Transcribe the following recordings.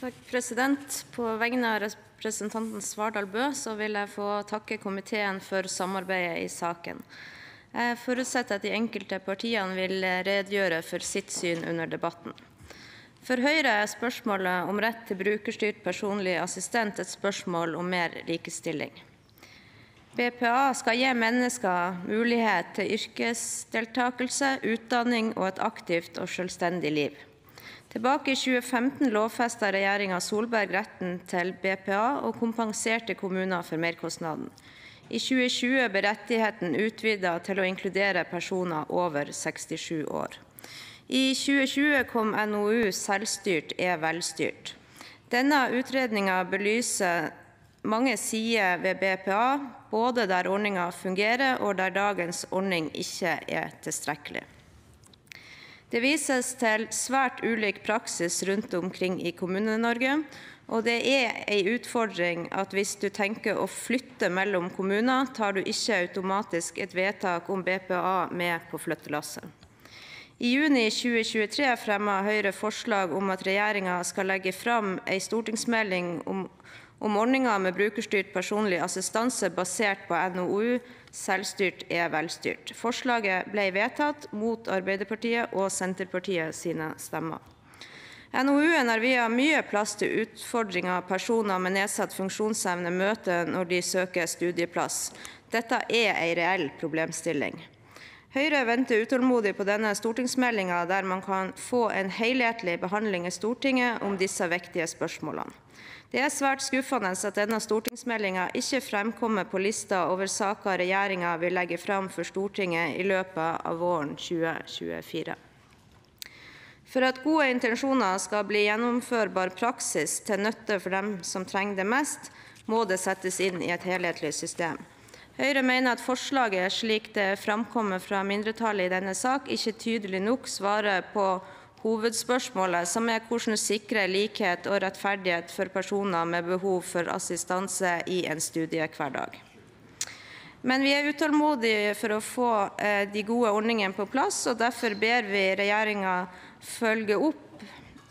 Takk, president. På vegne av representanten Svardal Bøe så vil jeg få takke komiteen for samarbeidet i saken. Jeg forutsetter at de enkelte partiene vil redegjøre for sitt syn under debatten. For Høyre er spørsmålet om rett til brukerstyrt personlig assistent et spørsmål om mer likestilling. BPA skal gi mennesker mulighet til yrkesdeltakelse, utdanning og et aktivt og selvstendig liv. Tilbake i 2015 lovfestet regjeringen Solberg retten til BPA og kompenserte kommuner for merkostnaden. I 2020 ble rettigheten utvidet til å inkludere personer over 67 år. I 2020 kom NOU «Selvstyrt er velstyrt». Denne utredningen belyser mange sider ved BPA, både der ordningen fungerer og der dagens ordning ikke er tilstrekkelig. Det vises til svært ulik praksis rundt omkring i Kommune-Norge, og det er en utfordring at hvis du tenker å flytte mellom kommuner, tar du ikke automatisk et vedtak om BPA med på flyttelasset. I juni 2023 fremmet Høyre forslag om at regjeringen skal legge fram en stortingsmelding om ordningen med brukerstyrt personlig assistanse basert på NOU «Selvstyrt er velstyrt». Forslaget ble vedtatt mot Arbeiderpartiet og Senterpartiet sine stemmer. NOU-en har viet mye plass til utfordringer personer med nedsatt funksjonsevne møter når de søker studieplass. Dette er en reell problemstilling. Høyre venter utålmodig på denne stortingsmeldingen der man kan få en helhetlig behandling i Stortinget om disse viktige spørsmålene. Det er svært skuffende at denne stortingsmeldingen ikke fremkommer på lista over saker regjeringen vil legge fram for Stortinget i løpet av våren 2024. For at gode intensjoner skal bli gjennomførbar praksis til nytte for dem som trenger det mest, må det settes inn i et helhetlig system. Høyre mener at forslaget, slik det fremkommer fra mindretallet i denne sak, ikke tydelig nok svarer på hovedspørsmålet, som er hvordan sikre likhet og rettferdighet for personer med behov for assistanse i en studiehverdag. Men vi er utålmodige for å få de gode ordningene på plass, og derfor ber vi regjeringen følge opp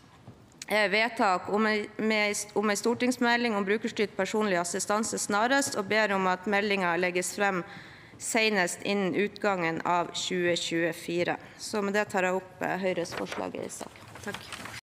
vedtak om en stortingsmelding om brukerstyrt personlig assistanse snarest, og ber om at meldingen legges frem senest innen utgangen av 2024. Så med det tar jeg opp Høyres forslag i saken. Takk.